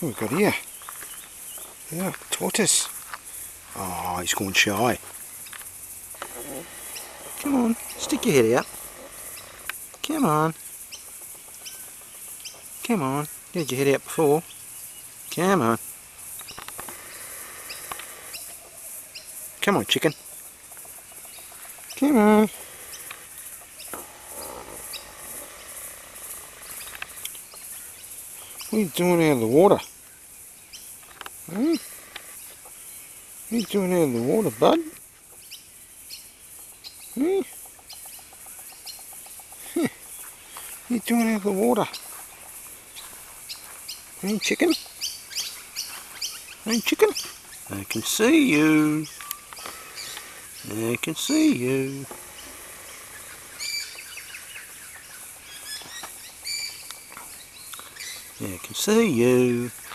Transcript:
What have we got here? Yeah, tortoise. Oh, he's gone shy. Come on, stick your head out. Come on. Come on. You had your head out before. Come on. Come on, chicken. Come on. What are you doing out of the water? Hmm? What are you doing out of the water, bud? Hmm? What are you doing out of the water? Hey, chicken? Hey, chicken? I can see you. I can see you. Yeah, I can see you.